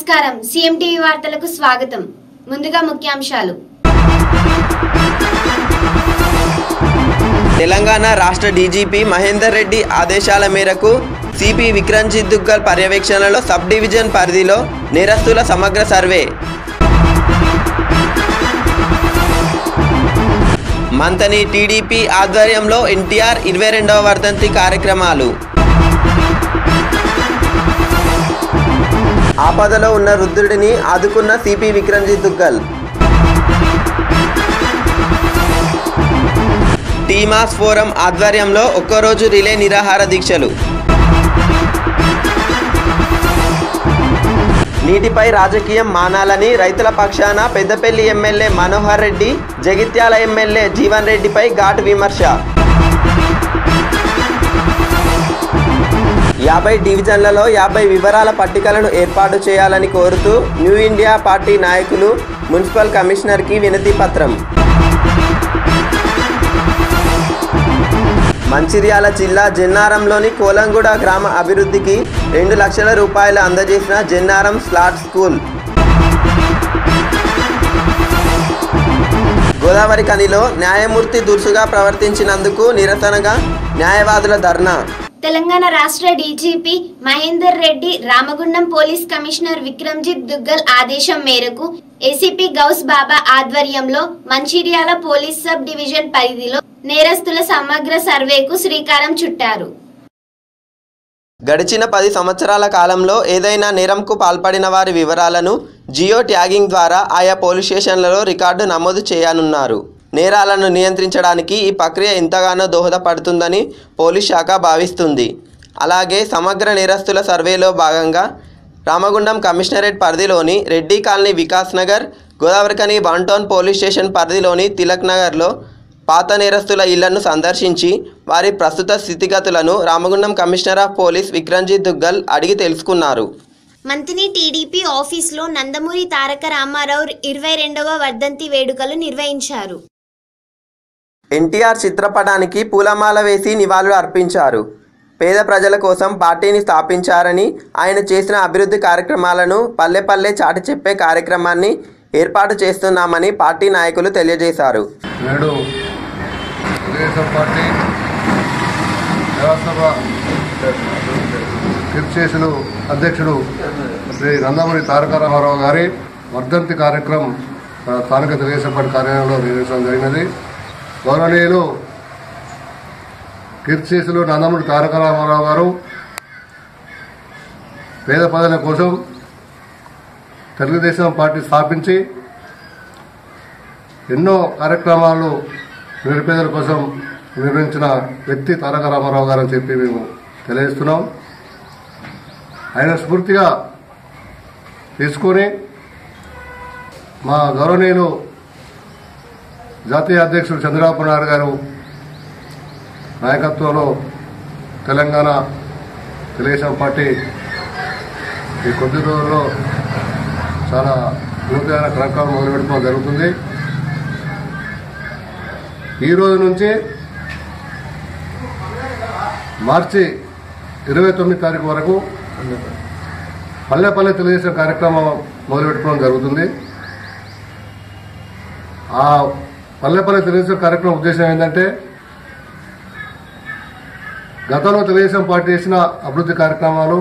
నమస్కారం CM TV వార్తలకు స్వాగతం ముందుగా ముఖ్యాంశాలు తెలంగాణ రాష్ట్ర డీజీపీ మహేందర్ రెడ్డి ఆదేశాల మేరకు సిపి విక్రంజిత్ దుగ్గల్ పర్యవేక్షణలో సబ్ డివిజన్ పరిధిలో నేరస్తుల సమగ్ర సర్వే మంతని టీడీపీ ఆధ్వర్యంలో ఎన్టీఆర్ 22వ వర్ధంతి కార్యక్రమాలు ఆపదలో ఉన్న వృద్ధుడిని ఆదుకున్న సిపి విక్రంజిత్ దుగ్గల్ టీమాస్ ఫోరం ఆధ్వర్యంలో ఒక్కరోజు రిలే నిరాహార దీక్షలు నీటిపై రాజకీయం మానాలని రైతుల పక్షాన పెద్దపల్లి ఎమ్మెల్యే మనోహర్ రెడ్డి జగిత్యాల ఎమ్మెల్యే జీవన్ రెడ్డిపై ఘాటు విమర్శ 50 డివిజన్లలో 50 వివరాల పట్టికలను ఏర్పాటు చేయాలని కోరుతూ న్యూ ఇండియా పార్టీ నాయకులు మున్సిపల్ కమిషనర్కి వినతి పత్రం. మంచిర్యాల జిల్లా జెన్నారంలోని కోలంగూడ గ్రామ అభివృద్ధికి 2 లక్షల రూపాయలు అందజేసిన జెన్నారం స్లాట్ స్కూల్. గోదావరి ఖనిలో న్యాయమూర్తి దురుసుగా ప్రవర్తించినందుకు నిరసనగా న్యాయవాదుల ధర్నా. తెలంగాణ రాష్ట్ర DGP Mahender Reddy Ramagundam police commissioner Vikramjit Duggal ఆదేశం మేరకు ఏసీపీ గౌస్ బాబా ఆధ్వర్యంలో మంచిర్యాల పోలీస్ సబ్ డివిజన్ పరిధిలో నేరస్తుల సమగ్ర సర్వేకు శ్రీకారం చుట్టారు. గడిచిన 10 సంవత్సరాల కాలంలో ఏదైనా నేరంకు పాల్పడిన వారి వివరాలను జియో ట్యాగింగ్ ద్వారా ఆయా పోలీస్ స్టేషన్లలో రికార్డు నమోదు చేయనున్నారు. నేరాలను నియంత్రించడానికి ఈ ప్రక్రియ ఎంతగానో దోహదపడుతుందని పోలీస్ శాఖ భావిస్తుంది. అలాగే సమగ్ర నేరస్తుల సర్వేలో భాగంగా రామగుండం కమిషనరేట్ పరిధిలోని Reddy colony Vikas Nagar, Godavarikhani 1 town police station పరిధిలోని తిలక్ నగర్లో పాత నేరస్తుల ఇళ్లను సందర్శించి వారి ప్రస్తుత స్థితిగతులను Ramagundam commissioner of police Vikramjit Duggal అడిగి తెలుసుకున్నారు. మంత్రి టీడీపీ ఆఫీసులో నందమూరి తారక రామారావు 22వ వర్ధంతి వేడుకలు నిర్వహించారు. ఎన్టీఆర్ చిత్రపటానికి పూలమాల వేసి నివాళులు అర్పించారు. పేద ప్రజల కోసం పార్టీని స్థాపించారని, ఆయన చేసిన అభివృద్ధి కార్యక్రమాలను పల్లె పల్లె చాటి చెప్పే కార్యక్రమాన్ని ఏర్పాటు చేస్తున్నామని పార్టీ నాయకులు తెలియజేశారు. నేడు తెలుగుదేశం పార్టీ వ్యవస్థ కీర్తిశేషులు అధ్యక్షుడు శ్రీ నందమూరి తారక రామారావు గారి వర్ధంతి కార్యక్రమం స్థానిక తెలుగుదేశం పార్టీ కార్యాలయంలో నిర్వహించడం జరిగినది. గౌరవనీయులు కీర్తిశేషులు నందమూరి తారక రామారావు గారు పేద ప్రజల కోసం తెలుగుదేశం పార్టీ స్థాపించి ఎన్నో కార్యక్రమాలు నిరుపేదల కోసం నిర్వహించిన వ్యక్తి తారక రామారావు గారు అని చెప్పి మేము తెలియజేస్తున్నాం. ఆయన స్ఫూర్తిగా తీసుకొని మా గౌరవనీయులు జాతీయ అధ్యక్షుడు చంద్రబాబు నాయుడు గారు నాయకత్వంలో తెలంగాణ తెలుగుదేశం పార్టీ ఈ కొద్ది రోజుల్లో చాలా నూతన కార్యక్రమం మొదలుపెట్టుకోవడం జరుగుతుంది. ఈ రోజు నుంచి మార్చి 29 తారీఖు వరకు పల్లె పల్లె తెలుగుదేశం కార్యక్రమం మొదలుపెట్టుకోవడం జరుగుతుంది. ఆ పల్లె పల్లె తెలుగుదేశం కార్యక్రమం ఉద్దేశం ఏంటంటే గతంలో తెలుగుదేశం పార్టీ చేసిన అభివృద్ధి కార్యక్రమాలు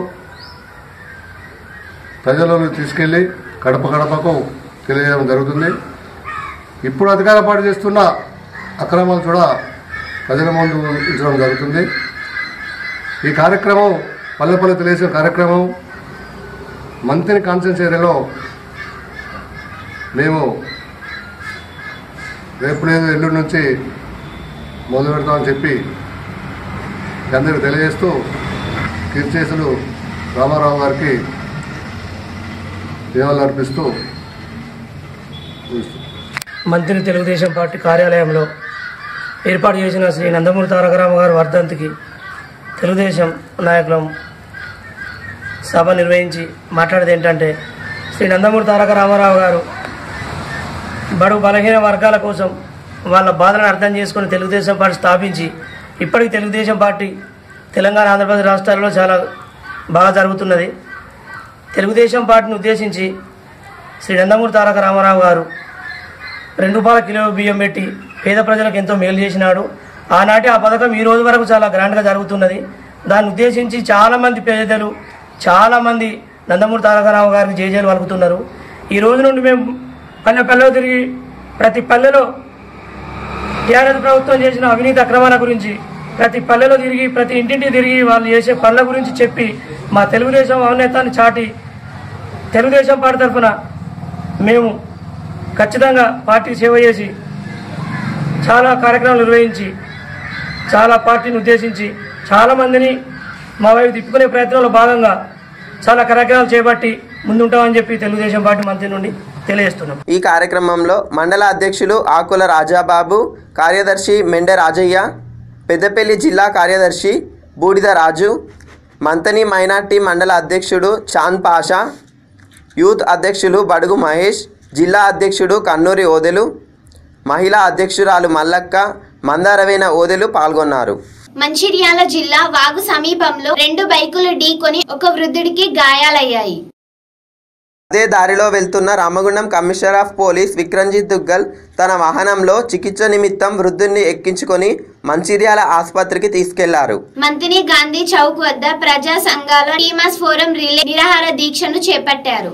ప్రజలను తీసుకెళ్లి గడప గడపకు తెలియజేయడం జరుగుతుంది. ఇప్పుడు అధికార పార్టీ చేస్తున్న అక్రమాలు కూడా ప్రజల ముందు ఉంచడం జరుగుతుంది. ఈ కార్యక్రమం పల్లె పల్లె తెలుగుదేశం కార్యక్రమం మంత్రి కాన్ఫరెన్స్ ఏరియాలో మేము రేపు లేదు ఎల్లుండి నుంచి మొదలు పెడతామని చెప్పి అందరికీ తెలియజేస్తూ కీర్తిశేషులు రామారావు గారికి నివాళులు అర్పిస్తూ మంత్రి తెలుగుదేశం పార్టీ కార్యాలయంలో ఏర్పాటు చేసిన శ్రీ నందమూరి తారక రామారావు గారి వర్ధంతికి తెలుగుదేశం నాయకులం సభ నిర్వహించి మాట్లాడేది ఏంటంటే, శ్రీ నందమూరి తారక రామారావు గారు బడుగు బలహీన వర్గాల కోసం వాళ్ళ బాధలను అర్థం చేసుకుని తెలుగుదేశం పార్టీ స్థాపించి ఇప్పటికి తెలుగుదేశం పార్టీ తెలంగాణ ఆంధ్రప్రదేశ్ రాష్ట్రాల్లో చాలా బాగా జరుగుతున్నది. తెలుగుదేశం పార్టీని ఉద్దేశించి శ్రీ నందమూరి తారక రామారావు గారు 2 రూపాయల కిలో బియ్యం పెట్టి పేద ప్రజలకు ఎంతో మేలు చేసినాడు. ఆనాటి ఆ పథకం ఈ రోజు వరకు చాలా గ్రాండ్గా జరుగుతున్నది. దాన్ని ఉద్దేశించి చాలామంది పేదలు చాలామంది నందమూరి తారక రామారావు గారికి జేజేలు పలుకుతున్నారు. ఈ రోజు నుండి మేము పల్లెలో తిరిగి ప్రతి పల్లెలో టీఆర్ఎస్ ప్రభుత్వం చేసిన అవినీతి అక్రమాల గురించి ప్రతి పల్లెలో తిరిగి ప్రతి ఇంటింటి తిరిగి వాళ్ళు చేసే పనుల గురించి చెప్పి మా తెలుగుదేశం ఔన్నత్యాన్ని చాటి తెలుగుదేశం పార్టీ తరఫున మేము ఖచ్చితంగా పార్టీకి సేవ చేసి చాలా కార్యక్రమాలు నిర్వహించి చాలా పార్టీని ఉద్దేశించి చాలామందిని మా వైపు తిప్పుకునే ప్రయత్నంలో భాగంగా చాలా కార్యక్రమాలు చేపట్టి ముందుంటామని చెప్పి తెలుగుదేశం పార్టీ మంత్రి నుండి తెలియజేస్తున్నాం. ఈ కార్యక్రమంలో మండల అధ్యక్షులు ఆకుల రాజాబాబు, కార్యదర్శి మెండె రాజయ్య, పెద్దపల్లి జిల్లా కార్యదర్శి బూడిద రాజు, మంతని మైనార్టీ మండల అధ్యక్షుడు చాంద్ పాషా, యూత్ అధ్యక్షులు బడుగు మహేష్, జిల్లా అధ్యక్షుడు కన్నూరి ఓదెలు, మహిళా అధ్యక్షురాలు మల్లక్క, మందారవేణ ఓదెలు పాల్గొన్నారు. మంచిర్యాల జిల్లా వాగు సమీపంలో 2 బైకులు ఢీకొని ఒక వృద్ధుడికి గాయాలయ్యాయి. అదే దారిలో వెళ్తున్న Ramagundam commissioner of police Vikramjit Duggal తన వాహనంలో చికిత్స నిమిత్తం వృద్ధుడిని ఎక్కించుకొని మంచిర్యాల ఆసుపత్రికి తీసుకెళ్లారు. మంతిని గాంధీ చౌక్ వద్ద ప్రజా సంఘాల టీమాస్ ఫోరం రిలే నిరాహార దీక్షను చేపట్టారు.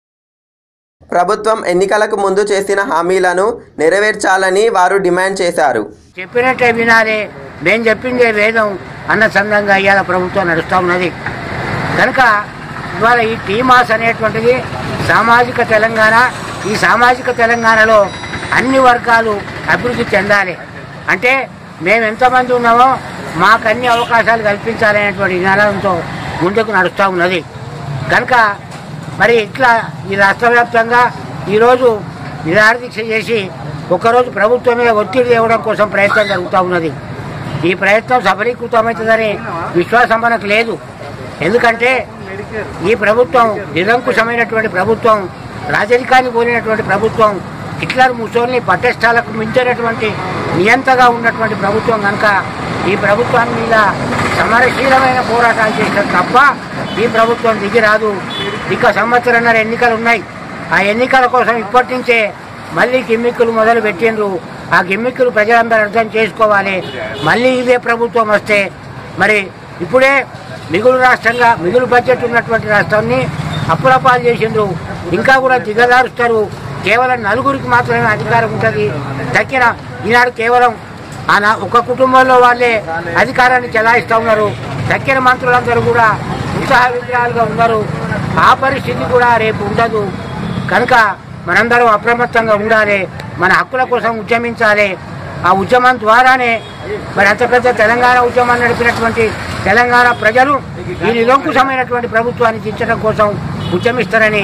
ప్రభుత్వం ఎన్నికలకు ముందు చేసిన హామీలను నెరవేర్చాలని వారు డిమాండ్ చేశారు. చెప్పినట్టే వినాలి, మేము చెప్పిందే వేదం అన్న సందంగా ఇవాళ ప్రభుత్వం నడుస్తూ ఉన్నది. కనుక ఇవాళ ఈ టీమాస్ అనేటువంటిది సామాజిక తెలంగాణ. ఈ సామాజిక తెలంగాణలో అన్ని వర్గాలు అభివృద్ధి చెందాలి అంటే మేము ఎంతమంది ఉన్నామో మాకు అన్ని అవకాశాలు కల్పించాలనేటువంటి నినాదంతో ముందుకు నడుస్తూ ఉన్నది. కనుక మరి ఇట్లా ఈ రాష్ట్ర వ్యాప్తంగా ఈరోజు నిరాహార దీక్ష చేసి ఒకరోజు ప్రభుత్వం మీద ఒత్తిడి తేవడం కోసం ప్రయత్నం జరుగుతూ ఉన్నది. ఈ ప్రయత్నం సఫలీకృతమవుతుందనే విశ్వాసం మనకు లేదు. ఎందుకంటే ఈ ప్రభుత్వం నిరంకుశమైనటువంటి ప్రభుత్వం, రాజరికాన్ని కోరినటువంటి ప్రభుత్వం, హిట్లర్ ముసోల్ని పట్టెష్టాలకు మించినటువంటి నియంతగా ఉన్నటువంటి ప్రభుత్వం. కనుక ఈ ప్రభుత్వాన్ని మీద సమరశీలమైన పోరాటాలు చేసినట్టు తప్ప ఈ ప్రభుత్వం దిగిరాదు. ఇక సంవత్సరంన్నర ఎన్నికలు ఉన్నాయి. ఆ ఎన్నికల కోసం ఇప్పటి నుంచే మళ్ళీ గిమ్మిక్కులు మొదలు పెట్టిండ్రు. ఆ గిమ్మిక్కులు ప్రజలందరూ అర్థం చేసుకోవాలి. మళ్ళీ ఇదే ప్రభుత్వం వస్తే మరి ఇప్పుడే మిగులు రాష్ట్రంగా మిగులు బడ్జెట్ ఉన్నటువంటి రాష్ట్రాన్ని అప్పులపాలు చేసిండ్రు. ఇంకా కూడా దిగదారుస్తారు. కేవలం 4గురికి మాత్రమే అధికారం ఉంటుంది. దక్కిన ఈనాడు కేవలం ఒక కుటుంబంలో వాళ్ళే అధికారాన్ని చెలాయిస్తూ ఉన్నారు. దక్కిన మంత్రులందరూ కూడా ఉత్సాహ విగ్రహాలుగా ఉన్నారు. ఆ పరిస్థితి కూడా రేపు ఉండదు. కనుక మనందరం అప్రమత్తంగా ఉండాలి. మన హక్కుల కోసం ఉద్యమించాలి. ఆ ఉద్యమం ద్వారానే మరి అంత పెద్ద తెలంగాణ ఉద్యమాన్ని నడిపినటువంటి తెలంగాణ ప్రజలు ఈ నిరంకుశమైనటువంటి ప్రభుత్వాన్ని దించడం కోసం ఉద్యమిస్తారని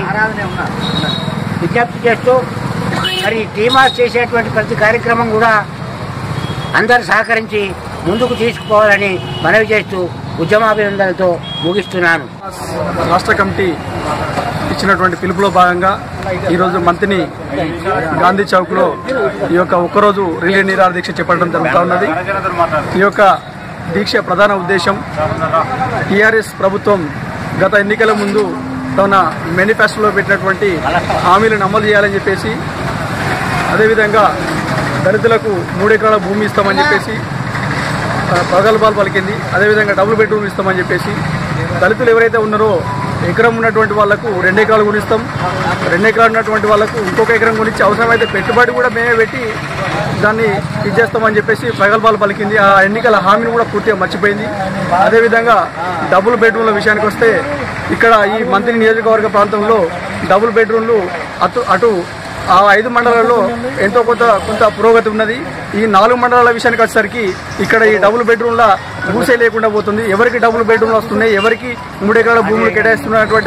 విజ్ఞప్తి చేస్తూ మరి టీమాస్ చేసేటువంటి ప్రతి కార్యక్రమం కూడా అందరూ సహకరించి ముందుకు తీసుకుపోవాలని మనవి చేస్తూ ఉద్యమాభినందనలతో ముగిస్తున్నాను. రాష్ట్ర కమిటీ ఇచ్చినటువంటి పిలుపులో భాగంగా ఈరోజు మంత్రిని గాంధీ చౌక్లో ఈ యొక్క ఒక్కరోజు రిలే నిరాహార దీక్ష చేపట్టడం జరుగుతూ ఉన్నది. ఈ యొక్క దీక్ష ప్రధాన ఉద్దేశం టీఆర్ఎస్ ప్రభుత్వం గత ఎన్నికల ముందు తన మేనిఫెస్టోలో పెట్టినటువంటి హామీలను అమలు చేయాలని చెప్పేసి, అదేవిధంగా దళితులకు 3 ఎకరాల భూమి ఇస్తామని చెప్పేసి ప్రగల్భాలు పలికింది. అదేవిధంగా డబుల్ బెడ్రూమ్ ఇస్తామని చెప్పేసి దళితులు ఎవరైతే ఉన్నారో ఎకరం ఉన్నటువంటి వాళ్లకు 2 ఎకరాలు కొనిస్తాం, 2 ఎకరాలు ఉన్నటువంటి వాళ్లకు ఇంకొక ఎకరం కొనిచ్చి అవసరమైతే పెట్టుబడి కూడా మేమే పెట్టి దాన్ని ఇచ్చేస్తామని చెప్పేసి ప్రగల్భాలు పలికింది. ఆ ఎన్నికల హామీని కూడా పూర్తిగా మర్చిపోయింది. అదేవిధంగా డబుల్ బెడ్రూమ్ల విషయానికి వస్తే ఇక్కడ ఈ మంత్రి నియోజకవర్గ ప్రాంతంలో డబుల్ బెడ్రూమ్లు అటు ఆ 5 మండలాల్లో ఎంతో కొంత పురోగతి ఉన్నది. ఈ 4 మండలాల విషయానికి వచ్చేసరికి ఇక్కడ ఈ డబుల్ బెడ్రూమ్ల భూసే లేకుండా పోతుంది. ఎవరికి డబుల్ బెడ్రూమ్లు వస్తున్నాయి, ఎవరికి 3 ఎకరాల భూములు కేటాయిస్తున్నటువంటి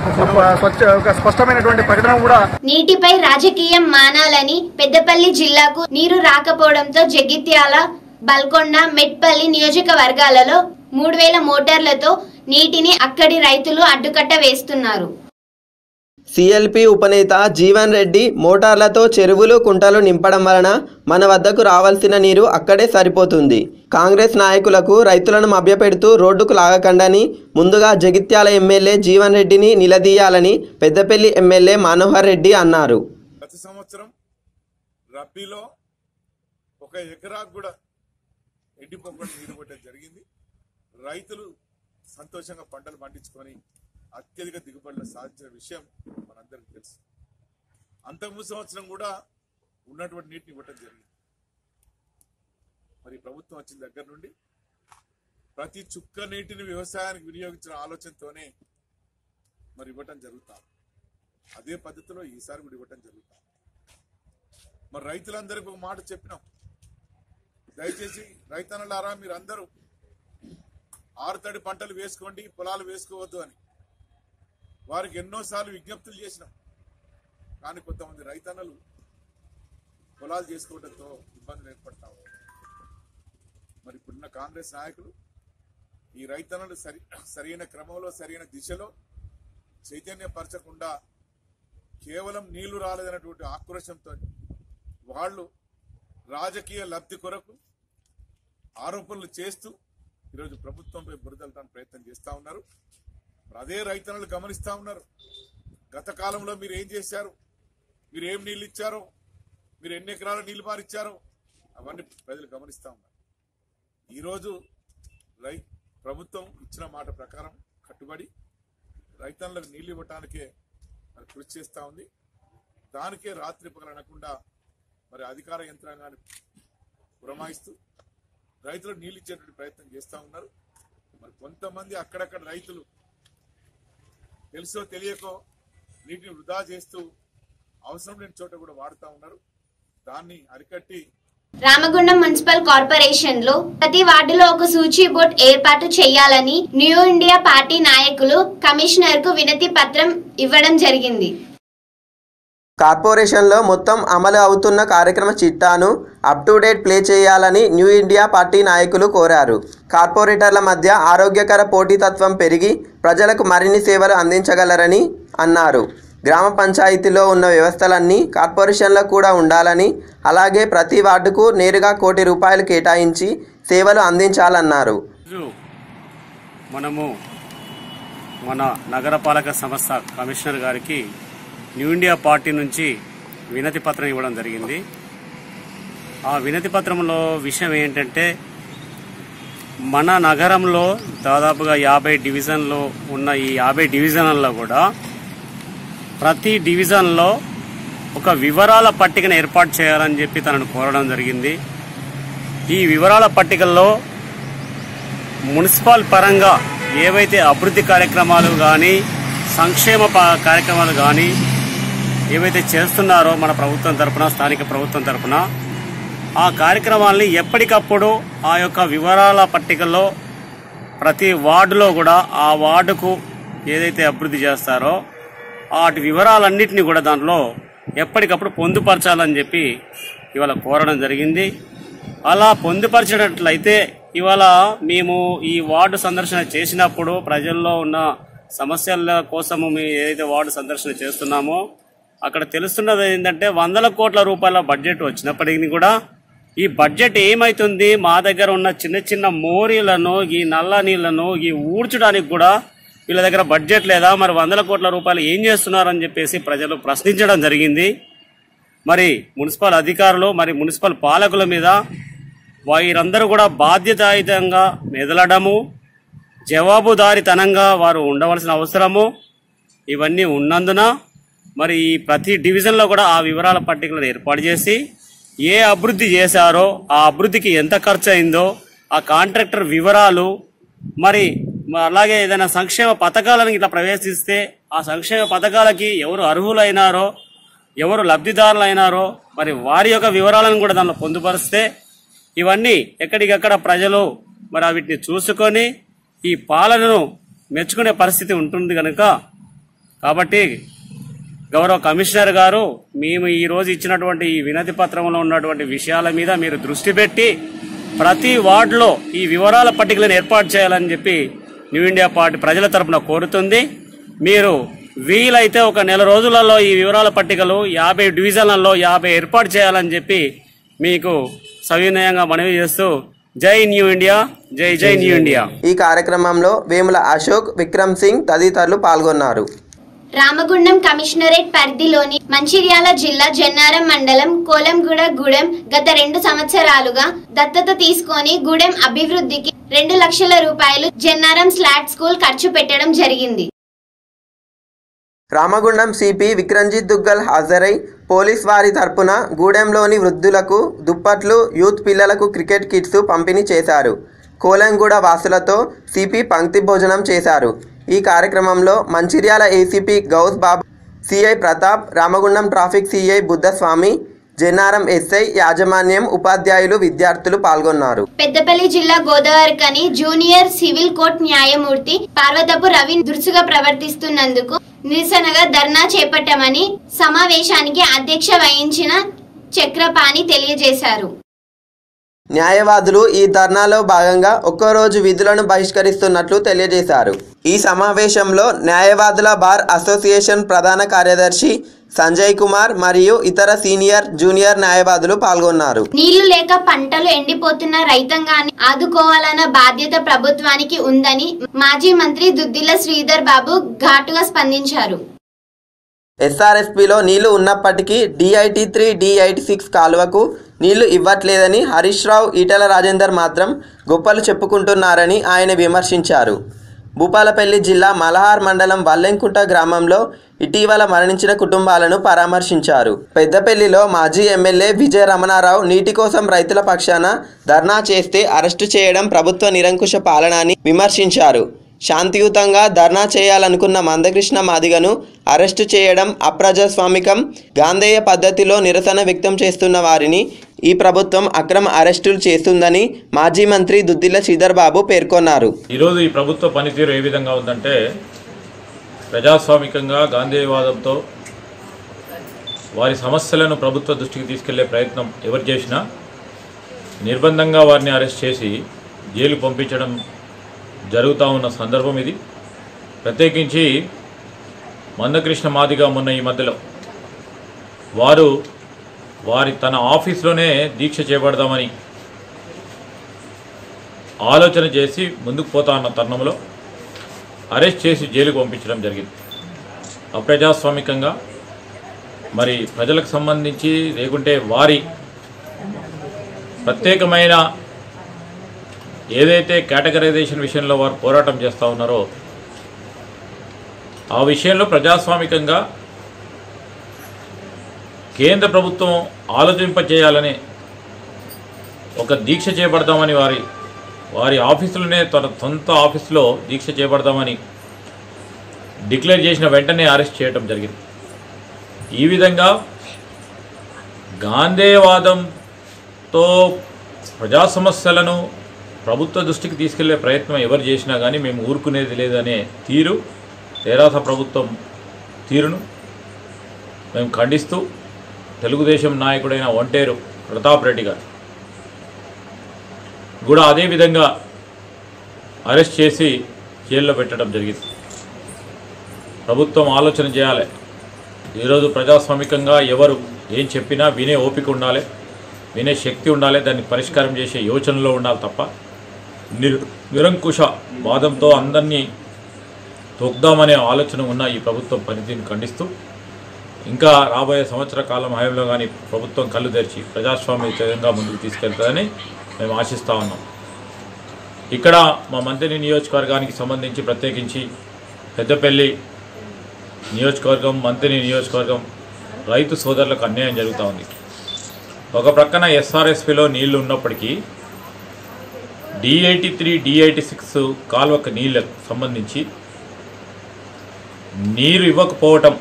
ఒక స్పష్టమైనటువంటి ప్రకటన కూడా. నీటిపై రాజకీయం మానాలని పెద్దపల్లి జిల్లాకు నీరు రాకపోవడంతో జగిత్యాల, బల్కొండ, మెట్పల్లి నియోజకవర్గాలలో 3000 మోటార్లతో నీటిని అక్కడి రైతులు అడ్డుకట్ట వేస్తున్నారు. సిఎల్పి ఉపనేత జీవన్ రెడ్డి మోటార్లతో చెరువులు కుంటలు నింపడం వలన మన వద్దకు రావాల్సిన నీరు అక్కడే సరిపోతుంది. కాంగ్రెస్ నాయకులకు రైతులను మభ్యపెడుతూ రోడ్డుకు లాగకండని ముందుగా జగిత్యాల ఎమ్మెల్యే జీవన్ రెడ్డిని నిలదీయాలని పెద్దపల్లి ఎమ్మెల్యే మనోహర్ రెడ్డి అన్నారు. గత సంవత్సరం రబ్బీలో 1 ఎకరాకు కూడా ఎండిపోకుండా నీరు కొట్టడం జరిగింది. రైతులు సంతోషంగా పంటలు పండించుకొని అత్యధిక దిగుబడులు సాధించిన విషయం మనందరికీ తెలుసు. అంతకు సంవత్సరం కూడా ఉన్నటువంటి నీటిని ఇవ్వటం జరిగింది. మరి ప్రభుత్వం వచ్చిన దగ్గర నుండి ప్రతి చుక్క నీటిని వ్యవసాయానికి వినియోగించిన ఆలోచనతోనే మరి ఇవ్వటం జరుగుతాం. అదే పద్ధతిలో ఈసారి కూడా ఇవ్వటం జరుగుతాం. మరి రైతులందరికీ ఒక మాట చెప్పినాం, దయచేసి రైతన్నలారా మీరందరూ ఆరుతడి పంటలు వేసుకోండి, పొలాలు వేసుకోవద్దు అని వారికి ఎన్నోసార్లు విజ్ఞప్తులు చేసినాం. కానీ కొంతమంది రైతన్నలు పొలాలు చేసుకోవడంతో ఇబ్బందులు ఏర్పడతా ఉన్నాయి. మరి ఇప్పుడున్న కాంగ్రెస్ నాయకులు ఈ రైతన్నలు సరైన క్రమంలో సరైన దిశలో చైతన్యపరచకుండా కేవలం నీళ్లు రాలేదన్నటువంటి ఆక్రోశంతో వాళ్ళు రాజకీయ లబ్ధి కొరకు ఆరోపణలు చేస్తూ ఈరోజు ప్రభుత్వంపై బురదలటానికి ప్రయత్నం చేస్తూ ఉన్నారు. అదే రైతన్నలు గమనిస్తూ ఉన్నారు. గత కాలంలో మీరు ఏం చేశారు, మీరు ఏం నీళ్ళు ఇచ్చారో, మీరు ఎన్ని ఎకరాల నీళ్లు మారిచ్చారో అవన్నీ ప్రజలు గమనిస్తూ ఉన్నారు. ఈరోజు ప్రభుత్వం ఇచ్చిన మాట ప్రకారం కట్టుబడి రైతన్నులకు నీళ్లు ఇవ్వటానికే మరి కృషి చేస్తూ ఉంది. దానికే రాత్రి పగలు అనకుండా మరి అధికార యంత్రాంగాన్ని పురమాయిస్తూ రైతులకు నీళ్ళు ఇచ్చేటువంటి ప్రయత్నం చేస్తూ ఉన్నారు. మరి కొంతమంది అక్కడక్కడ రైతులు తెలుసో తెలియకో నీటిని వృధా చేస్తూ అవసరం లేని చోట కూడా వాడుతూ ఉన్నారు. దాన్ని అరికట్టి రామగుండం మున్సిపల్ కార్పొరేషన్ లో ప్రతి వార్డులో ఒక సూచీ బోర్డు ఏర్పాటు చేయాలని న్యూ ఇండియా పార్టీ నాయకులు కమిషనర్ కు వినతి పత్రం ఇవ్వడం జరిగింది. కార్పొరేషన్లో మొత్తం అమలు అవుతున్న కార్యక్రమ చిట్టాను అప్ టు డేట్ ప్లే చేయాలని న్యూ ఇండియా పార్టీ నాయకులు కోరారు. కార్పొరేటర్ల మధ్య ఆరోగ్యకర పోటీతత్వం పెరిగి ప్రజలకు మరిన్ని సేవలు అందించగలరని అన్నారు. గ్రామ పంచాయతీలో ఉన్న వ్యవస్థలన్నీ కార్పొరేషన్లో కూడా ఉండాలని, అలాగే ప్రతి వార్డుకు నేరుగా ₹1 కోటి కేటాయించి సేవలు అందించాలన్నారు. మనము మన నగరపాలక సంస్థ కమిషనర్ గారికి న్యూ ఇండియా పార్టీ నుంచి వినతి పత్రం ఇవ్వడం జరిగింది. ఆ వినతి పత్రంలో విషయం ఏంటంటే, మన నగరంలో దాదాపుగా 50 డివిజన్లు ఉన్న ఈ 50 డివిజన్లలో కూడా ప్రతి డివిజన్లో ఒక వివరాల పట్టికను ఏర్పాటు చేయాలని చెప్పి తనను కోరడం జరిగింది. ఈ వివరాల పట్టికల్లో మున్సిపల్ పరంగా ఏవైతే అభివృద్ధి కార్యక్రమాలు కానీ సంక్షేమ కార్యక్రమాలు కానీ ఏవైతే చేస్తున్నారో మన ప్రభుత్వం తరపున, స్థానిక ప్రభుత్వం తరపున, ఆ కార్యక్రమాల్ని ఎప్పటికప్పుడు ఆ యొక్క వివరాల పట్టికల్లో ప్రతి వార్డులో కూడా ఆ వార్డుకు ఏదైతే అభివృద్ధి చేస్తారో వాటి వివరాలన్నింటినీ కూడా దాంట్లో ఎప్పటికప్పుడు పొందుపరచాలని చెప్పి ఇవాళ కోరడం జరిగింది. అలా పొందుపరిచినట్లయితే ఇవాళ మేము ఈ వార్డు సందర్శన చేసినప్పుడు ప్రజల్లో ఉన్న సమస్యల కోసము మేము ఏదైతే వార్డు సందర్శన చేస్తున్నామో అక్కడ తెలుస్తున్నది ఏంటంటే, ₹100 కోట్ల బడ్జెట్ వచ్చినప్పటికీ కూడా ఈ బడ్జెట్ ఏమైతుంది, మా దగ్గర ఉన్న చిన్న చిన్న మోరీలను, ఈ నల్ల నీళ్లను ఈ ఊడ్చడానికి కూడా వీళ్ళ దగ్గర బడ్జెట్ లేదా, మరి ₹100 కోట్ల ఏం చేస్తున్నారని చెప్పేసి ప్రజలు ప్రశ్నించడం జరిగింది. మరి మున్సిపల్ అధికారులు, మరి మున్సిపల్ పాలకుల మీద వీరందరూ కూడా బాధ్యతాయుతంగా మెదలడము, జవాబుదారీతనంగా వారు ఉండవలసిన అవసరము ఇవన్నీ ఉన్నందున మరి ఈ ప్రతి డివిజన్లో కూడా ఆ వివరాల పట్టికలను ఏర్పాటు చేసి ఏ అభివృద్ధి చేశారో ఆ అభివృద్ధికి ఎంత ఖర్చు అయిందో ఆ కాంట్రాక్టర్ వివరాలు, మరి అలాగే ఏదైనా సంక్షేమ పథకాలను ఇట్లా ప్రవేశిస్తే ఆ సంక్షేమ పథకాలకి ఎవరు అర్హులైనారో, ఎవరు లబ్ధిదారులైనారో మరి వారి యొక్క వివరాలను కూడా దానిలో పొందుపరిస్తే ఇవన్నీ ఎక్కడికక్కడ ప్రజలు మరి వీటిని చూసుకొని ఈ పాలనను మెచ్చుకునే పరిస్థితి ఉంటుంది కనుక, కాబట్టి గౌరవ కమిషనర్ గారు మేము ఈ రోజు ఇచ్చినటువంటి ఈ వినతి పత్రంలో ఉన్నటువంటి విషయాల మీద మీరు దృష్టి పెట్టి ప్రతి వార్డులో ఈ వివరాల పట్టికలను ఏర్పాటు చేయాలని చెప్పి న్యూ ఇండియా పార్టీ ప్రజల తరపున కోరుతుంది. మీరు వీలైతే ఒక నెల రోజులలో ఈ వివరాల పట్టికలు 50 డివిజన్లలో 50 ఏర్పాటు చేయాలని చెప్పి మీకు సవినయంగా మనవి చేస్తూ జై న్యూ ఇండియా, జై జై న్యూ ఇండియా. ఈ కార్యక్రమంలో వేముల అశోక్, విక్రమ్ సింగ్ తదితరులు పాల్గొన్నారు. రామగుండం కమిషనరేట్ పరిధిలోని మంచిర్యాల జిల్లా జన్నారం మండలం కోలంగూడ గూడెం గత 2 సంవత్సరాలుగా దత్తత తీసుకొని గూడెం అభివృద్ధికి 2 లక్షల రూపాయలు జన్నారం స్లాట్ స్కూల్ ఖర్చు పెట్టడం జరిగింది. రామగుండం సిపి విక్రంజిత్ దుగ్గల్ హాజరై పోలీస్ వారి తరపున గూడెంలోని వృద్ధులకు దుప్పట్లు, యూత్ పిల్లలకు క్రికెట్ కిట్స్ పంపిణీ చేశారు. కోలంగూడ వాసులతో సిపి పంక్తి భోజనం చేశారు. ఈ కార్యక్రమంలో Mancherial ACP Gouse Baba, CI Pratap, Ramagundam traffic CI Buddhaswamy, Jannaram SI యాజమాన్యం, ఉపాధ్యాయులు, విద్యార్థులు పాల్గొన్నారు. పెద్దపల్లి జిల్లా గోదావరికని జూనియర్ సివిల్ కోర్టు న్యాయమూర్తి పార్వతపు రవి దురుసుగా ప్రవర్తిస్తున్నందుకు నిరసనగా ధర్నా చేపట్టామని సమావేశానికి అధ్యక్ష వహించిన చక్రపాణి తెలియజేశారు. న్యాయవాదులు ఈ ధర్నాలో భాగంగా ఒక్కరోజు విధులను బహిష్కరిస్తున్నట్లు తెలియజేశారు. ఈ సమావేశంలో న్యాయవాదుల బార్ అసోసియేషన్ ప్రధాన కార్యదర్శి సంజయ్ కుమార్ మరియు ఇతర సీనియర్, జూనియర్ న్యాయవాదులు పాల్గొన్నారు. నీళ్లు లేక పంటలు ఎండిపోతున్న రైతాంగాన్ని ఆదుకోవాలన్న బాధ్యత ప్రభుత్వానికి ఉందని మాజీ మంత్రి దుద్దిల్ల శ్రీధర్ బాబు ఘాటుగా స్పందించారు. ఎస్ఆర్ఎస్పీలో నీళ్లు ఉన్నప్పటికీ DIT3, DIT6 కాలువకు నీళ్లు ఇవ్వట్లేదని హరీష్ రావు, ఈటెల రాజేందర్ మాత్రం గొప్పలు చెప్పుకుంటున్నారని ఆయన విమర్శించారు. భూపాలపల్లి జిల్లా మలహార్ మండలం వల్లెంకుంట గ్రామంలో ఇటీవల మరణించిన కుటుంబాలను పరామర్శించారు. పెద్దపల్లిలో మాజీ ఎమ్మెల్యే విజయ రమణారావు నీటి కోసం రైతుల పక్షాన ధర్నా చేస్తే అరెస్టు చేయడం ప్రభుత్వ నిరంకుశ పాలన అని విమర్శించారు. శాంతియుతంగా ధర్నా చేయాలనుకున్న మందకృష్ణ మాదిగను అరెస్టు చేయడం అప్రజాస్వామికం. గాంధేయ పద్ధతిలో నిరసన వ్యక్తం చేస్తున్న వారిని ఈ ప్రభుత్వం అక్రమ అరెస్టులు చేస్తుందని మాజీ మంత్రి దుద్దిల్ల శ్రీధర్ బాబు పేర్కొన్నారు. ఈరోజు ఈ ప్రభుత్వ పనితీరు ఏ విధంగా ఉందంటే, ప్రజాస్వామికంగా గాంధేయవాదంతో వారి సమస్యలను ప్రభుత్వ దృష్టికి తీసుకెళ్లే ప్రయత్నం ఎవరు చేసినా నిర్బంధంగా వారిని అరెస్ట్ చేసి జైలుకు పంపించడం జరుగుతూ ఉన్న సందర్భం ఇది. ప్రత్యేకించి మందకృష్ణ మాదిగ మొన్న ఈ మధ్యలో వారి తన ఆఫీస్లోనే దీక్ష చేపడదామని ఆలోచన చేసి ముందుకు పోతా ఉన్న తరుణంలో అరెస్ట్ చేసి జైలుకు పంపించడం జరిగింది. అప్రజాస్వామికంగా మరి ప్రజలకు సంబంధించి లేకుంటే వారి ప్రత్యేకమైన ఏదైతే కేటగరైజేషన్ విషయంలో వారు పోరాటం చేస్తూ ఉన్నారో ఆ విషయంలో ప్రజాస్వామికంగా కేంద్ర ప్రభుత్వం ఆలోచింపజేయాలని ఒక దీక్ష చేపడదామని వారి ఆఫీసులోనే తన సొంత ఆఫీసులో దీక్ష చేపడదామని డిక్లేర్ చేసిన వెంటనే అరెస్ట్ చేయడం జరిగింది. ఈ విధంగా గాంధేయవాదంతో ప్రజా సమస్యలను ప్రభుత్వ దృష్టికి తీసుకెళ్లే ప్రయత్నం ఎవరు చేసినా కానీ మేము ఊరుకునేది లేదనే తీరు తెరాస ప్రభుత్వం తీరును మేము ఖండిస్తూ తెలుగుదేశం నాయకుడైన ఒంటేరు ప్రతాప్ రెడ్డి గారు కూడా అదేవిధంగా అరెస్ట్ చేసి జైల్లో పెట్టడం జరిగింది. ప్రభుత్వం ఆలోచన చేయాలి. ఈరోజు ప్రజాస్వామికంగా ఎవరు ఏం చెప్పినా వినే ఓపిక ఉండాలి, వినే శక్తి ఉండాలి, దాన్ని పరిష్కారం చేసే యోచనలో ఉండాలి తప్ప నిరంకుశ వాదంతో అందరినీ తొక్దామనే ఆలోచన ఉన్న ఈ ప్రభుత్వం పనితీరును ఖండిస్తూ ఇంకా రాబోయే సంవత్సర కాలం హయాంలో కానీ ప్రభుత్వం కళ్ళు తెరిచి ప్రజాస్వామ్యంగా ముందుకు తీసుకెళ్తుందని మేము ఆశిస్తూ ఉన్నాం. ఇక్కడ మా మంత్రి నియోజకవర్గానికి సంబంధించి ప్రత్యేకించి పెద్దపల్లి నియోజకవర్గం, మంత్రి నియోజకవర్గం రైతు సోదరులకు అన్యాయం జరుగుతూ ఉంది. ఒక ప్రక్కన ఎస్ఆర్ఎస్పీలో నీళ్లు ఉన్నప్పటికీ DIT3, DIT6 కాలువకు నీళ్లకు సంబంధించి నీరు ఇవ్వకపోవటం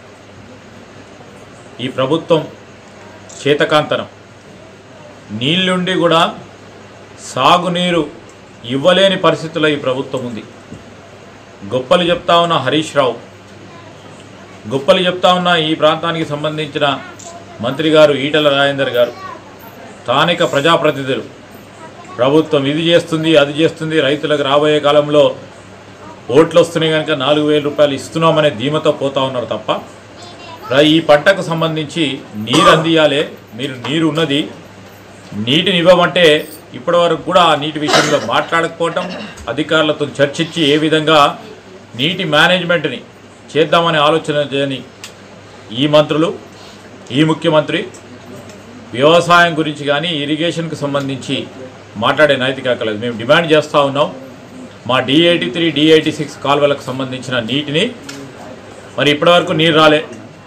ఈ ప్రభుత్వం చేతకాంతనం. నీళ్లుండి కూడా సాగునీరు ఇవ్వలేని పరిస్థితుల్లో ఈ ప్రభుత్వం ఉంది. గొప్పలు చెప్తా ఉన్న హరీష్ రావు, గొప్పలు చెప్తా ఉన్న ఈ ప్రాంతానికి సంబంధించిన మంత్రి గారు ఈటెల రాజేందర్ గారు, స్థానిక ప్రజాప్రతినిధులు ప్రభుత్వం ఇది చేస్తుంది, అది చేస్తుంది, రైతులకు రాబోయే కాలంలో ఓట్లు వస్తున్నాయి కనుక 4,000 రూపాయలు ఇస్తున్నామనే ధీమతో పోతా ఉన్నారు తప్ప ఈ పంటకు సంబంధించి నీరు అందియాలి, మీరు నీరు ఉన్నది, నీటిని ఇవ్వమంటే ఇప్పటివరకు కూడా ఆ నీటి విషయంలో మాట్లాడకపోవటం, అధికారులతో చర్చించి ఏ విధంగా నీటి మేనేజ్మెంట్ని చేద్దామనే ఆలోచన చేయని ఈ మంత్రులు, ఈ ముఖ్యమంత్రి వ్యవసాయం గురించి కానీ ఇరిగేషన్కి సంబంధించి మాట్లాడే నైతిక లేదు. మేము డిమాండ్ చేస్తూ ఉన్నాం, మా D83, D86 కాలువలకు సంబంధించిన నీటిని మరి ఇప్పటివరకు నీరు రాలే,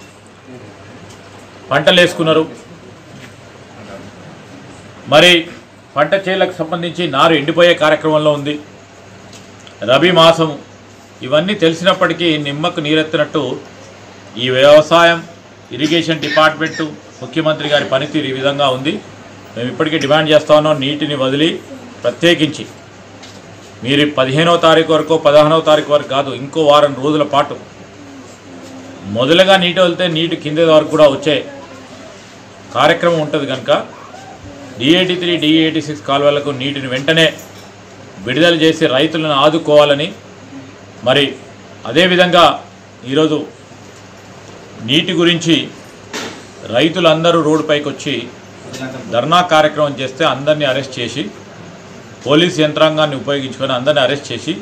పంటలు వేసుకున్నారు, మరి పంట చేలకు సంబంధించి నారు ఎండిపోయే కార్యక్రమంలో ఉంది, రబీ మాసము, ఇవన్నీ తెలిసినప్పటికీ నిమ్మకు నీరెత్తినట్టు ఈ వ్యవసాయం ఇరిగేషన్ డిపార్ట్మెంటు ముఖ్యమంత్రి గారి పనితీరు ఈ విధంగా ఉంది. మేము ఇప్పటికే డిమాండ్ చేస్తా ఉన్నాం, నీటిని వదిలి ప్రత్యేకించి మీరు 15వ తారీఖు వరకు 16వ తారీఖు వరకు కాదు, ఇంకో వారం రోజుల పాటు మొదలుగా నీటి వెళ్తే నీటి కింద వరకు కూడా వచ్చే కార్యక్రమం ఉంటుంది కనుక D83, D86 కాలువలకు నీటిని వెంటనే విడుదల చేసి రైతులను ఆదుకోవాలని, మరి అదేవిధంగా ఈరోజు నీటి గురించి రైతులందరూ రోడ్డుపైకి వచ్చి ధర్నా కార్యక్రమం చేస్తే అందరినీ అరెస్ట్ చేసి పోలీస్ యంత్రాంగాన్ని ఉపయోగించుకొని అందరినీ అరెస్ట్ చేసి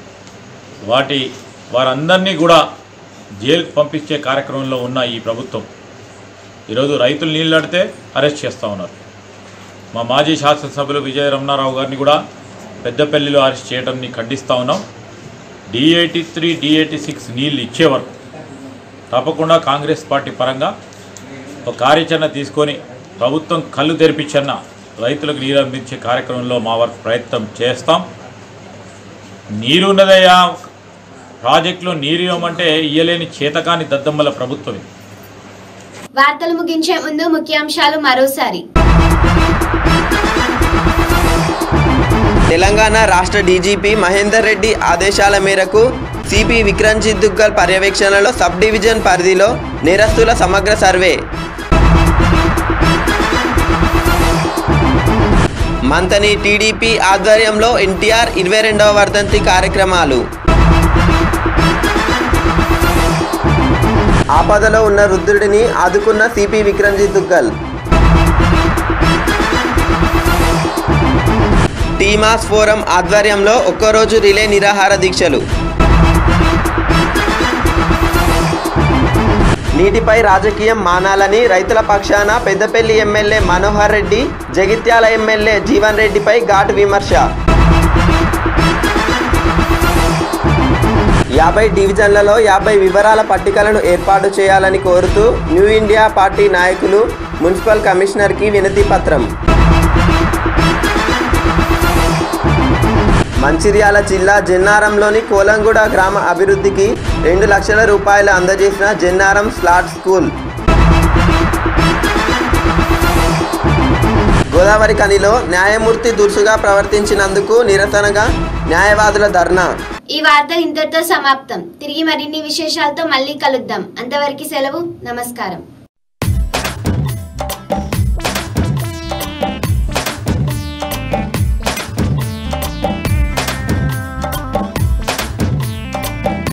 వారందరినీ కూడా జైలుకు పంపించే కార్యక్రమంలో ఉన్న ఈ ప్రభుత్వం ఈరోజు రైతులు నీళ్ళడితే అరెస్ట్ చేస్తూ ఉన్నారు. మా మాజీ శాసనసభ్యులు విజయ రమణారావు గారిని కూడా పెద్దపల్లిలో అరెస్ట్ చేయడాన్ని ఖండిస్తూ ఉన్నాం. D83, D86 నీళ్ళు ఇచ్చే వరకు తప్పకుండా కాంగ్రెస్ పార్టీ పరంగా ఒక కార్యాచరణ తీసుకొని ప్రభుత్వం కళ్ళు తెరిపించన్న రైతులకు నీరు అందించే కార్యక్రమంలో మా వరకు ప్రయత్నం చేస్తాం. నీరు ఉన్నదయ్యా, ప్రాజెక్టులో నీరు ఇవ్వమంటే ఇయ్యలేని చేతకాని దద్దమ్మల ప్రభుత్వం ఇది. వార్తలు ముగించే ముందు ముఖ్యాంశాలు మరోసారి. తెలంగాణ రాష్ట్ర డీజీపీ మహేందర్ రెడ్డి ఆదేశాల మేరకు సిపి విక్రంజిత్ దుగ్గల్ పర్యవేక్షణలో సబ్ డివిజన్ పరిధిలో నేరస్తుల సమగ్ర సర్వే. మంతని టీడీపీ ఆధ్వర్యంలో ఎన్టీఆర్ 22వ వర్ధంతి కార్యక్రమాలు. ఆపదలో ఉన్న వృద్ధుడిని ఆదుకున్న సిపి విక్రంజిత్ దుగ్గల్. టీమాస్ ఫోరం ఆధ్వర్యంలో ఒక్కరోజు రిలే నిరాహార దీక్షలు. నీటిపై రాజకీయం మానాలని రైతుల పక్షాన పెద్దపల్లి ఎమ్మెల్యే మనోహర్ రెడ్డి, జగిత్యాల ఎమ్మెల్యే జీవన్ రెడ్డిపై ఘాటు విమర్శ. 50 డివిజన్లలో 50 వివరాల పట్టికలను ఏర్పాటు చేయాలని కోరుతూ న్యూ ఇండియా పార్టీ నాయకులు మున్సిపల్ కమిషనర్కి వినతి పత్రం. మంచిర్యాల జిల్లా జెన్నారంలోని కోలంగూడ గ్రామ అభివృద్ధికి 2 లక్షల రూపాయలు అందజేసిన జెన్నారం స్లాట్ స్కూల్. గోదావరి ఖనిలో న్యాయమూర్తి దురుసుగా ప్రవర్తించినందుకు నిరసనగా న్యాయవాదుల ధర్నా. ఈ వార్త ఇంతటితో సమాప్తం. తిరిగి మరిన్ని విశేషాలతో మళ్ళీ కలుద్దాం. అంతవరకు సెలవు. నమస్కారం.